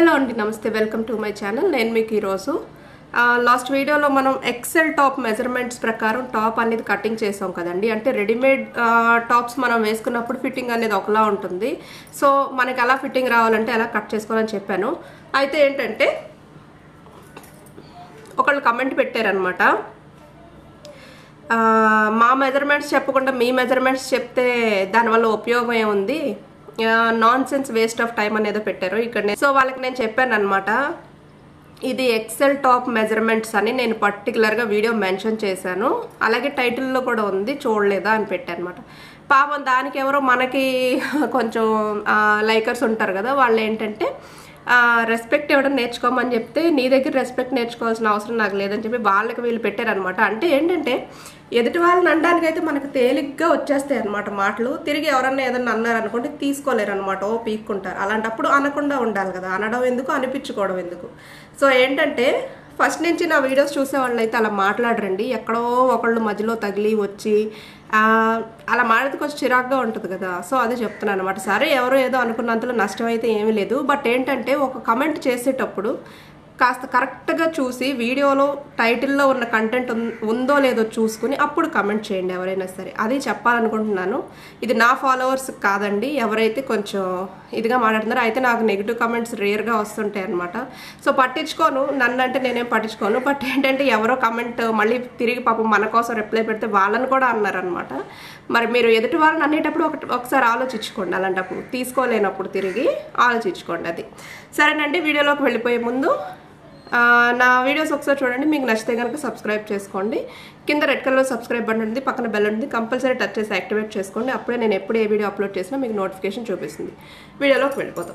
Hello అండి, నమస్తే. Welcome to my channel. నేను మీకు ఈరోజు లాస్ట్ వీడియోలో మనం ఎక్సెల్ టాప్ మెజర్మెంట్స్ ప్రకారం టాప్ అనేది కటింగ్ చేసాం కదండి. అంటే రెడీమేడ్ టాప్స్ మనం వేసుకున్నప్పుడు ఫిట్టింగ్ అనేది ఒకలా ఉంటుంది. సో మనకి ఎలా ఫిట్టింగ్ రావాలంటే ఎలా కట్ చేసుకోవాలని చెప్పాను. అయితే ఏంటంటే ఒకళ్ళు కమెంట్ పెట్టారనమాట, మా మెజర్మెంట్స్ చెప్పకుండా మీ మెజర్మెంట్స్ చెప్తే దానివల్ల ఉపయోగం ఏముంది, nonsense waste of time అనేది పెట్టారు ఇక్కడ. సో వాళ్ళకి నేను చెప్పాను అనమాట, ఇది ఎక్సెల్ టాప్ మెజర్మెంట్స్ అని నేను పర్టికులర్గా వీడియో మెన్షన్ చేశాను, అలాగే టైటిల్లో కూడా ఉంది, చూడలేదా అని పెట్టాను అనమాట. పాపం దానికి ఎవరో మనకి కొంచెం లైకర్స్ ఉంటారు కదా, వాళ్ళు ఏంటంటే రెస్పెక్ట్ ఇవ్వడం నేర్చుకోమని చెప్తే నీ దగ్గర రెస్పెక్ట్ నేర్చుకోవాల్సిన అవసరం నాకు లేదని చెప్పి వాళ్ళకి వీళ్ళు పెట్టారనమాట. అంటే ఏంటంటే ఎదుటి వాళ్ళని అనడానికి అయితే మనకు తేలిగ్గా వచ్చేస్తాయి అనమాట మాటలు. తిరిగి ఎవరన్నా ఏదన్నా అన్నారనుకోండి తీసుకోలేరు అనమాట, ఓ పీక్కుంటారు. అలాంటప్పుడు అనకుండా ఉండాలి కదా, అనడం ఎందుకు, అనిపించుకోవడం ఎందుకు. సో ఏంటంటే ఫస్ట్ నుంచి నా వీడియోస్ చూసే వాళ్ళు అయితే అలా మాట్లాడరండి. ఎక్కడో ఒకళ్ళు మధ్యలో తగిలి వచ్చి అలా మాట్లాడితే కొంచెం చిరాగ్గా ఉంటుంది కదా. సో అదే చెప్తున్నాను అనమాట. సరే ఎవరో ఏదో అనుకున్నంతలో నష్టం అయితే ఏమీ లేదు. బట్ ఏంటంటే ఒక కమెంట్ చేసేటప్పుడు కాస్త కరెక్ట్గా చూసి వీడియోలో టైటిల్లో ఉన్న కంటెంట్ ఉందో లేదో చూసుకుని అప్పుడు కమెంట్ చేయండి ఎవరైనా సరే. అది చెప్పాలనుకుంటున్నాను. ఇది నా ఫాలోవర్స్ కాదండి, ఎవరైతే కొంచెం ఇదిగా మాట్లాడుతున్నారో. అయితే నాకు నెగిటివ్ కమెంట్స్ రేర్గా వస్తుంటాయి అనమాట. సో పట్టించుకోను, నన్ను అంటే నేనేం పట్టించుకోను. బట్ ఏంటంటే ఎవరో కమెంట్ మళ్ళీ తిరిగి పాపం మన కోసం రిప్లై పెడితే వాళ్ళని కూడా అన్నారనమాట. మరి మీరు ఎదుటి వాళ్ళని అనేటప్పుడు ఒకసారి ఆలోచించుకోండి. అలాంటప్పుడు తీసుకోలేనప్పుడు తిరిగి ఆలోచించుకోండి. అది సరేనండి. వీడియోలోకి వెళ్ళిపోయే ముందు నా వీడియోస్ ఒకసారి చూడండి. మీకు నచ్చితే కనుక సబ్స్క్రైబ్ చేసుకోండి. కింద రెడ్ కలర్ సబ్స్క్రైబ్ బటన్ ఉంది, పక్కన బెల్ ఉంది, కంపల్సరీ టచ్ చేసి యాక్టివేట్ చేసుకోండి. అప్పుడే నేను ఎప్పుడు ఏ వీడియో అప్లోడ్ చేసినా మీకు నోటిఫికేషన్ చూపిస్తుంది. వీడియోలోకి వెళ్ళిపోతాం.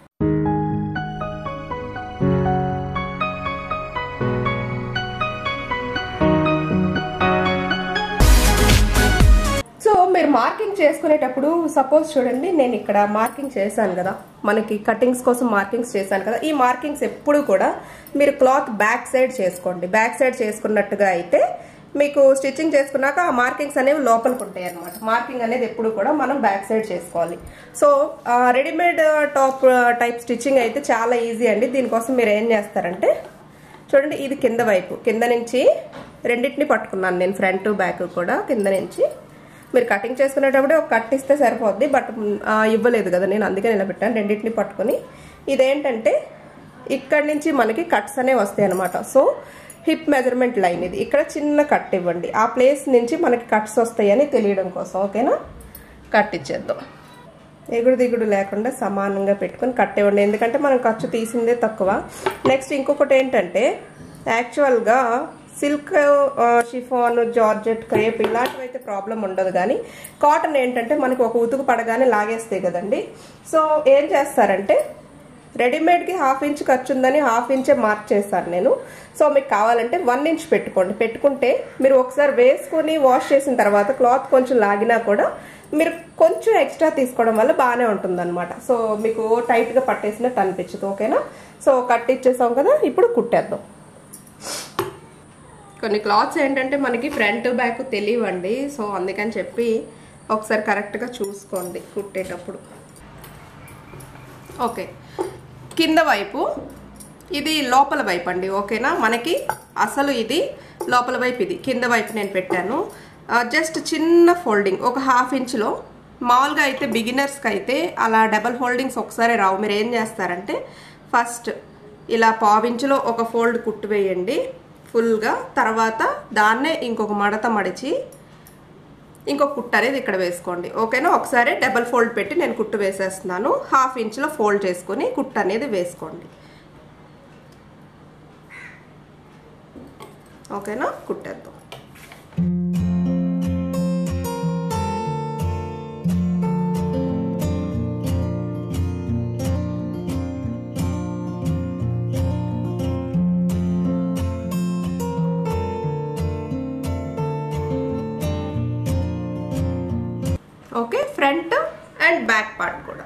సో మీరు మార్కింగ్ చేసుకునేటప్పుడు సపోజ్ చూడండి, నేను ఇక్కడ మార్కింగ్ చేశాను కదా, మనకి కటింగ్స్ కోసం మార్కింగ్స్ చేశాను కదా. ఈ మార్కింగ్స్ ఎప్పుడు కూడా మీరు క్లాత్ బ్యాక్ సైడ్ చేసుకోండి. బ్యాక్ సైడ్ చేసుకున్నట్టుగా అయితే మీకు స్టిచ్చింగ్ చేసుకున్నాక ఆ మార్కింగ్స్ అనేవి లోపలికి ఉంటాయి అనమాట. మార్కింగ్ అనేది ఎప్పుడు కూడా మనం బ్యాక్ సైడ్ చేసుకోవాలి. So readymade top type stitching అయితే చాలా ఈజీ అండి. దీనికోసం మీరు ఏం చేస్తారంటే చూడండి, ఇది కింద వైపు, కింద నుంచి రెండింటిని పట్టుకున్నాను నేను, ఫ్రంట్ బ్యాక్ కూడా. కింద నుంచి మీరు కటింగ్ చేసుకునేటప్పుడే ఒక కట్ ఇస్తే సరిపోద్ది, బట్ ఇవ్వలేదు కదా నేను, అందుకే నిలబెట్టాను. రెండింటిని పట్టుకొని ఇదేంటంటే ఇక్కడి నుంచి మనకి కట్స్ అనేవి వస్తాయి అనమాట. సో హిప్ మెజర్మెంట్ లైన్ ఇది, ఇక్కడ చిన్న కట్ ఇవ్వండి. ఆ ప్లేస్ నుంచి మనకి కట్స్ వస్తాయని తెలియడం కోసం, ఓకేనా. కట్ ఇచ్చేద్దాం. ఎగుడు దిగుడు లేకుండా సమానంగా పెట్టుకొని కట్ ఇవ్వండి, ఎందుకంటే మనం ఖర్చు తీసిందే తక్కువ. నెక్స్ట్ ఇంకొకటి ఏంటంటే, యాక్చువల్గా సిల్క్, షిఫాన్, జార్జెట్, క్రేప్ ఇలాంటివి అయితే ప్రాబ్లం ఉండదు. కానీ కాటన్ ఏంటంటే మనకి ఒక ఉతుకు పడగానే లాగేస్తాయి కదండి. సో ఏం చేస్తారంటే రెడీమేడ్కి 1/2 ఇంచ్ ఖర్చు ఉందని 1/2 ఇంచే మార్క్ చేస్తాను నేను. సో మీకు కావాలంటే 1 ఇంచ్ పెట్టుకోండి. పెట్టుకుంటే మీరు ఒకసారి వేసుకొని వాష్ చేసిన తర్వాత క్లాత్ కొంచెం లాగినా కూడా మీరు కొంచెం ఎక్స్ట్రా తీసుకోవడం వల్ల బాగానే ఉంటుంది అనమాట. సో మీకు టైట్గా పట్టేసినట్టు అనిపించదు, ఓకేనా. సో కట్ ఇచ్చేసాం కదా, ఇప్పుడు కుట్టేద్దాం. కొన్ని క్లాత్స్ ఏంటంటే మనకి ఫ్రంట్ బ్యాక్ తెలియవండి. సో అందుకని చెప్పి ఒకసారి కరెక్ట్గా చూసుకోండి కుట్టేటప్పుడు. ఓకే, కింద వైపు ఇది లోపల వైపు అండి, ఓకేనా. మనకి అసలు ఇది లోపల వైపు, ఇది కింద వైపు నేను పెట్టాను. జస్ట్ చిన్న ఫోల్డింగ్ ఒక 1/2 ఇంచ్లో. మామూలుగా అయితే బిగినర్స్కి అయితే అలా డబల్ ఫోల్డింగ్స్ ఒకసారి రావు. మీరు ఏం చేస్తారంటే ఫస్ట్ ఇలా 1/2 ఇంచ్లో ఒక ఫోల్డ్ కుట్టు వేయండి ఫుల్గా. తర్వాత దాన్నే ఇంకొక మడత మడిచి ఇంకొక కుట్టు అనేది ఇక్కడ వేసుకోండి, ఓకేనా. ఒకసారి డబల్ ఫోల్డ్ పెట్టి నేను కుట్టు వేసేస్తున్నాను. 1/2 ఇంచ్లో ఫోల్డ్ చేసుకొని కుట్టు అనేది వేసుకోండి, ఓకేనా. కుట్టేద్దాం. Okay, front and back part కూడా.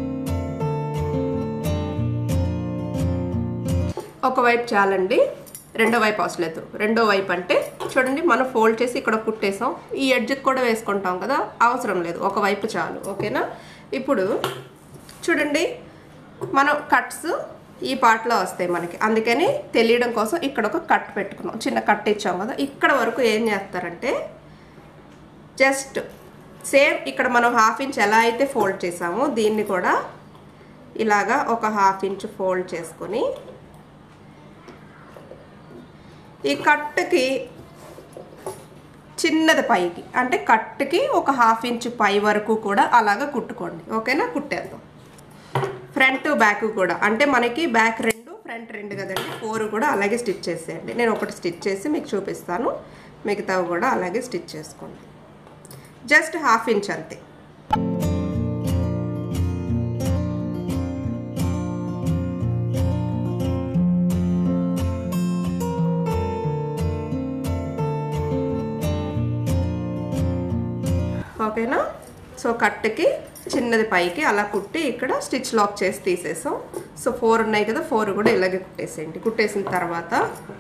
ఒకవైపు చాలండి. రెండో వైపు అవసరం లేదు. రెండో వైపు అంటే చూడండి మనం ఫోల్డ్ చేసి ఇక్కడ కుట్టేసాం. ఈ ఎడ్జ్కి కూడా వేసుకుంటాం కదా, అవసరం లేదు, ఒకవైపు చాలు. ఓకేనా? ఇప్పుడు చూడండి మనం కట్స్ ఈ పార్ట్లో వస్తాయి మనకి, అందుకని తెలియడం కోసం ఇక్కడ ఒక కట్ పెట్టుకున్నాం, చిన్న కట్ ఇచ్చాం కదా. ఇక్కడ వరకు ఏం చేస్తారంటే జస్ట్ సేమ్ ఇక్కడ మనం 1/2 ఇంచ్ ఎలా అయితే ఫోల్డ్ చేసామో దీన్ని కూడా ఇలాగా ఒక 1/2 ఇంచ్ ఫోల్డ్ చేసుకొని ఈ కట్కి చిన్నది పైకి, అంటే కట్కి ఒక 1/2 ఇంచ్ పై వరకు కూడా అలాగా కుట్టుకోండి. ఓకేనా? కుట్టేద్దాం. ఫ్రంట్ బ్యాక్ కూడా, అంటే మనకి బ్యాక్ 2 ఫ్రంట్ 2 కదండి, 4 కూడా అలాగే స్టిచ్ చేసేయండి. నేను ఒకటి స్టిచ్ చేసి మీకు చూపిస్తాను, మిగతావి కూడా అలాగే స్టిచ్ చేసుకోండి. జస్ట్ 1/2 ఇంచ్ అంతే. ఓకేనా? సో కట్కి చిన్నది పైకి అలా కుట్టి ఇక్కడ స్టిచ్ లాక్ చేసి తీసేసాం. సో 4 ఉన్నాయి కదా, 4 కూడా ఇలాగే కుట్టేసేయండి. కుట్టేసిన తర్వాత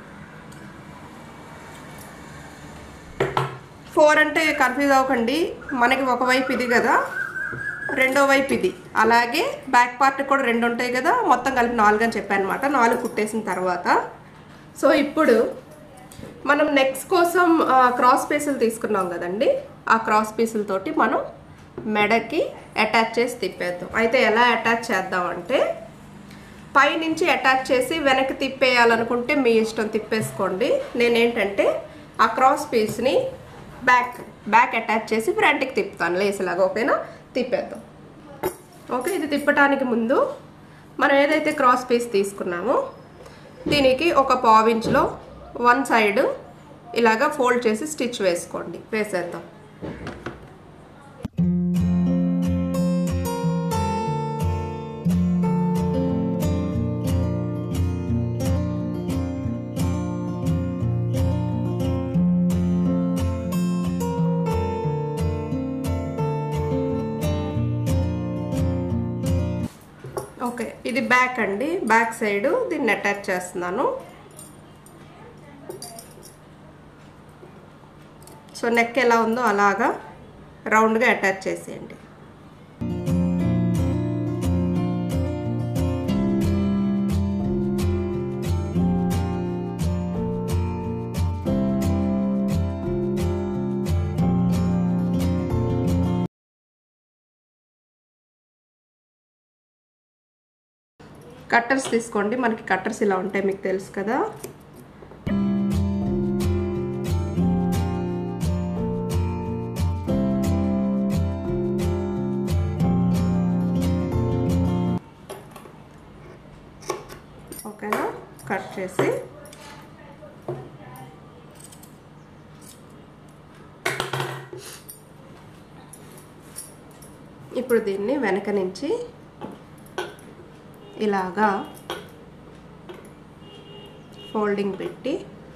4 అంటే కన్ఫ్యూజ్ అవ్వకండి, మనకి ఒకవైపు ఇది కదా, రెండో వైపు ఇది, అలాగే బ్యాక్ పార్ట్ కూడా 2 ఉంటాయి కదా, మొత్తం కలిపి 4 అని చెప్పాను అనమాట. 4 కుట్టేసిన తర్వాత సో ఇప్పుడు మనం నెక్స్ట్ కోసం క్రాస్ పీసులు తీసుకున్నాం కదండి, ఆ క్రాస్ పీసులతోటి మనం మెడకి అటాచ్ చేసి తిప్పేద్దాం. అయితే ఎలా అటాచ్ చేద్దామంటే పైనుంచి అటాచ్ చేసి వెనక్కి తిప్పేయాలనుకుంటే మీ ఇష్టం, తిప్పేసుకోండి. నేనేంటంటే ఆ క్రాస్ పీస్ని బ్యాక్ అటాచ్ చేసి ఫ్రంట్కి తిప్పుతాను లేసేలాగా. ఓకేనా? తిప్పేద్దాం. ఓకే, ఇది తిప్పటానికి ముందు మనం ఏదైతే క్రాస్ పీస్ తీసుకున్నామో దీనికి ఒక 1/4 ఇంచ్లో 1 సైడ్ ఇలాగా ఫోల్డ్ చేసి స్టిచ్ వేసుకోండి. వేసేద్దాం. ఓకే, ఇది బ్యాక్ అండి, బ్యాక్ సైడ్ దీన్ని అటాచ్ చేస్తున్నాను. సో నెక్ ఎలా ఉందో అలాగా రౌండ్గా అటాచ్ చేసేయండి. కట్టర్స్ తీసుకోండి, మనకి కట్టర్స్ ఇలా ఉంటాయి, మీకు తెలుసు కదా. ఓకేనా? కట్ చేసి ఇప్పుడు దీన్ని వెనక నుంచి ఇలాగా ఫోల్డింగ్ పెట్టి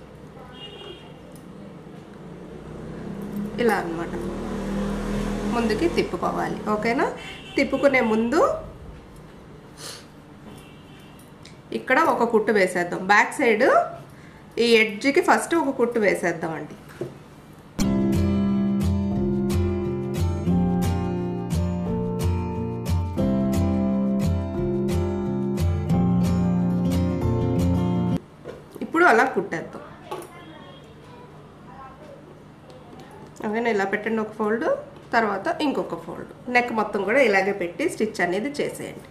ఇలా అన్నమాట ముందుకి తిప్పుకోవాలి. ఓకేనా? తిప్పుకునే ముందు ఇక్కడ ఒక కుట్టు వేసేద్దాం. బ్యాక్ సైడ్ ఈ ఎడ్జ్కి ఫస్ట్ ఒక కుట్టు వేసేద్దాం అండి. ఇప్పుడు అలా కుట్టేద్దాం. ఓకేనా? ఇలా పెట్టండి ఒక ఫోల్డ్, తర్వాత ఇంకొక ఫోల్డ్, నెక్ మొత్తం కూడా ఇలాగే పెట్టి స్టిచ్ అనేది చేసేయండి.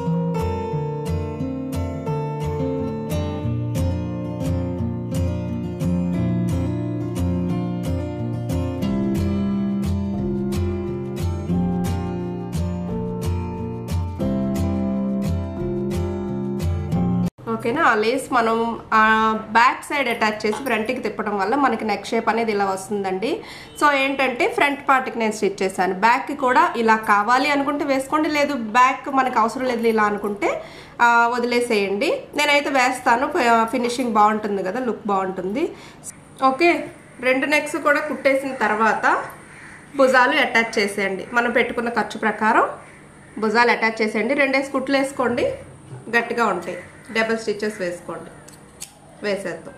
ఓకేనా? ఆ లేస్ మనం బ్యాక్ సైడ్ అటాచ్ చేసి ఫ్రంట్కి తిప్పడం వల్ల మనకి నెక్ షేప్ అనేది ఇలా వస్తుందండి. సో ఏంటంటే ఫ్రంట్ పార్ట్కి నేను స్టిచ్ చేశాను, బ్యాక్కి కూడా ఇలా కావాలి అనుకుంటే వేసుకోండి, లేదు బ్యాక్ మనకు అవసరం లేదు ఇలా అనుకుంటే వదిలేసేయండి. నేనైతే వేస్తాను, ఫినిషింగ్ బాగుంటుంది కదా, లుక్ బాగుంటుంది. ఓకే, 2 నెక్స్ కూడా కుట్టేసిన తర్వాత భుజాలు అటాచ్ చేసేయండి. మనం పెట్టుకున్న ఖర్చు ప్రకారం భుజాలు అటాచ్ చేసేయండి. 2 కుట్లు వేసుకోండి, గట్టిగా ఉంటాయి. డబుల్ స్టిచెస్ వేసుకోండి. వేసేద్దాం.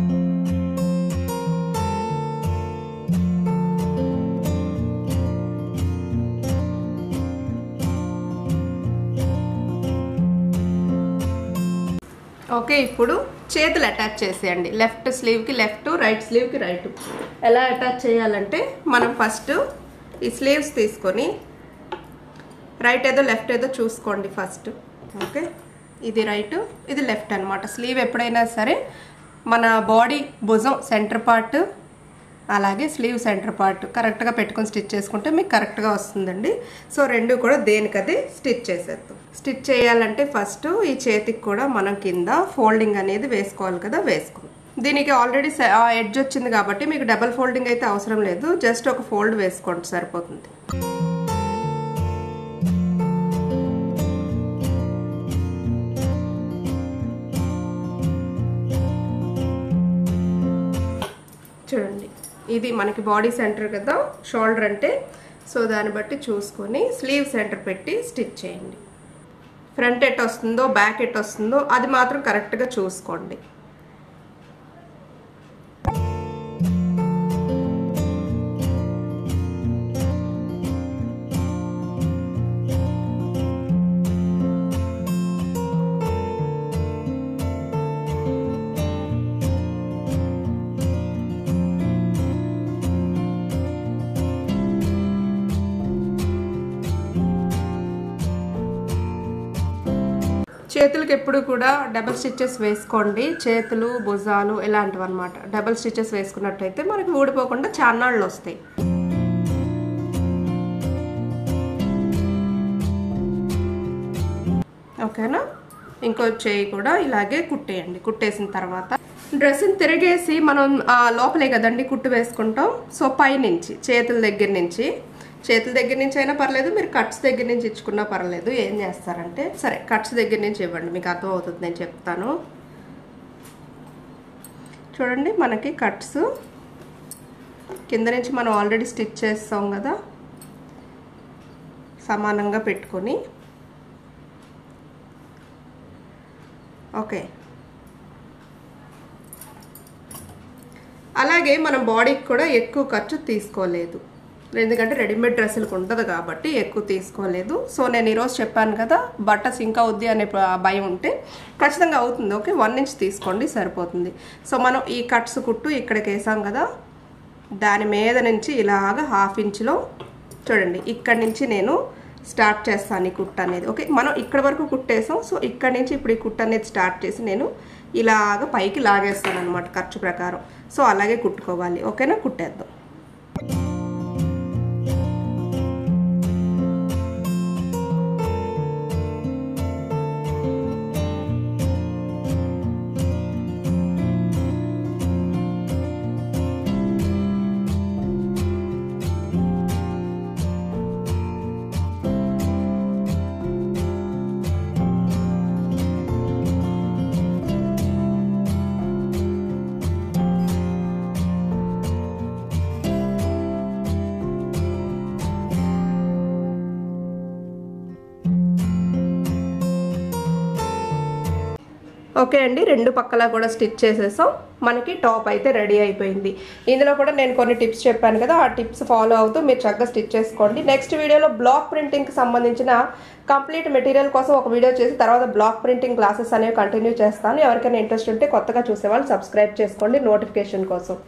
ఓకే, ఇప్పుడు చేతులు అటాచ్ చేసేయండి. లెఫ్ట్ స్లీవ్కి లెఫ్ట్, రైట్ స్లీవ్కి రైట్. ఎలా అటాచ్ చేయాలంటే మనం ఫస్ట్ ఈ స్లీవ్స్ తీసుకొని రైట్ ఏదో లెఫ్ట్ ఏదో చూసుకోండి ఫస్ట్. ఓకే, ఇది రైట్, ఇది లెఫ్ట్ అనమాట. స్లీవ్ ఎప్పుడైనా సరే మన బాడీ భుజం సెంటర్ పార్ట్ అలాగే స్లీవ్ సెంటర్ పార్ట్ కరెక్ట్గా పెట్టుకొని స్టిచ్ చేసుకుంటే మీకు కరెక్ట్గా వస్తుందండి. సో రెండు కూడా దేనికదే స్టిచ్ చేసేద్దాం. స్టిచ్ చేయాలంటే ఫస్ట్ ఈ చేతికి కూడా మనం కింద ఫోల్డింగ్ అనేది వేసుకోవాలి కదా, వేసుకుందాం. దీనికి ఆల్రెడీ ఎడ్జ్ వచ్చింది కాబట్టి మీకు డబల్ ఫోల్డింగ్ అయితే అవసరం లేదు, జస్ట్ ఒక ఫోల్డ్ వేసుకోండి సరిపోతుంది. చూడండి, ఇది మనకి బాడీ సెంటర్ కదా షోల్డర్ అంటే, సో దాన్ని బట్టి చూసుకొని స్లీవ్ సెంటర్ పెట్టి స్టిచ్ చేయండి. ఫ్రంట్ ఎట్ వస్తుందో బ్యాక్ ఎట్ వస్తుందో అది మాత్రం కరెక్ట్గా చూసుకోండి. చేతులకి ఎప్పుడు కూడా డబల్ స్టిచెస్ వేసుకోండి. చేతులు భుజాలు ఇలాంటివి అనమాట డబల్ స్టిచెస్ వేసుకున్నట్టయితే మనకి ఊడిపోకుండా చాన్నాళ్ళు వస్తాయి. ఓకేనా, ఇంకో చేయి కూడా ఇలాగే కుట్టేయండి. కుట్టేసిన తర్వాత డ్రెస్ని తిరిగేసి మనం లోపలే కదండి కుట్టు వేసుకుంటాం. సో పైనుంచి చేతుల దగ్గర నుంచి అయినా పర్లేదు, మీరు కట్స్ దగ్గర నుంచి ఇచ్చుకున్నా పర్లేదు. ఏం చేస్తారంటే సరే కట్స్ దగ్గర నుంచి ఇవ్వండి, మీకు అర్థం అవుతుంది, నేను చెప్తాను. చూడండి, మనకి కట్స్ కింద నుంచి మనం ఆల్రెడీ స్టిచ్ చేస్తాం కదా, సమానంగా పెట్టుకొని. ఓకే, అలాగే మనం బాడీకి కూడా ఎక్కువ ఖర్చు తీసుకోలేదు, ఎందుకంటే రెడీమేడ్ డ్రెస్సులకు ఉంటుంది కాబట్టి ఎక్కువ తీసుకోలేదు. సో నేను ఈరోజు చెప్పాను కదా బట్ట సింక్ అవుద్ది అనే భయం ఉంటే ఖచ్చితంగా అవుతుంది. ఓకే, 1 ఇంచ్ తీసుకోండి సరిపోతుంది. సో మనం ఈ కట్స్ కుట్టు ఇక్కడికి వేసాం కదా, దాని మీద నుంచి ఇలాగ 1/2 ఇంచ్లో చూడండి, ఇక్కడి నుంచి నేను స్టార్ట్ చేస్తాను ఈ కుట్టు అనేది. ఓకే, మనం ఇక్కడ వరకు కుట్టేసాం. సో ఇక్కడి నుంచి ఇప్పుడు ఈ కుట్టు అనేది స్టార్ట్ చేసి నేను ఇలాగ పైకి లాగేస్తాను అనమాట ఖర్చు ప్రకారం. సో అలాగే కుట్టుకోవాలి. ఓకేనా, కుట్టేద్దాం. ఓకే అండి, రెండు పక్కలా కూడా స్టిచ్ చేసేసాం. మనకి టాప్ అయితే రెడీ అయిపోయింది. ఇందులో కూడా నేను కొన్ని టిప్స్ చెప్పాను కదా, ఆ టిప్స్ ఫాలో అవుతూ మీరు చక్కగా స్టిచ్ చేసుకోండి. నెక్స్ట్ వీడియోలో బ్లాక్ ప్రింటింగ్కి సంబంధించిన కంప్లీట్ మెటీరియల్ కోసం ఒక వీడియో చేసి తర్వాత బ్లాక్ ప్రింటింగ్ క్లాసెస్ అనేవి కంటిన్యూ చేస్తాను. ఎవరికైనా ఇంట్రెస్ట్ ఉంటే కొత్తగా చూసేవాళ్ళు సబ్స్క్రైబ్ చేసుకోండి నోటిఫికేషన్ కోసం.